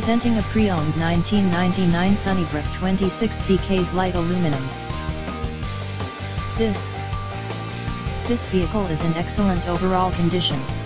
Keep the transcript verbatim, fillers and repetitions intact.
Presenting a pre-owned nineteen ninety-nine Sunnybrook twenty-six C K's LITE aluminum. This, this vehicle is in excellent overall condition.